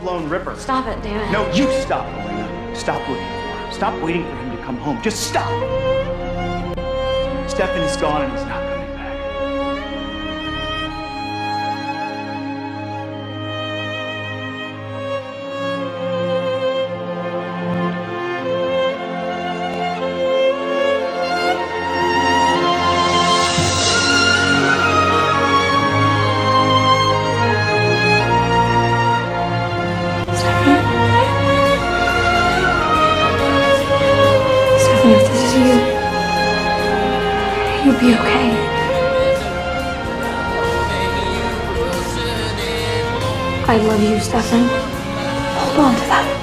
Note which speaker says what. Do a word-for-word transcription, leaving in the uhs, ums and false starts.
Speaker 1: full-blown ripper.
Speaker 2: Stop it, damn it.
Speaker 1: No, you stop, Delena. Stop looking for him. Stop waiting for him to come home. Just stop. Stefan is gone and he's not coming back.
Speaker 2: If this is you, you'll be okay. I love you, Stefan. Hold on to that.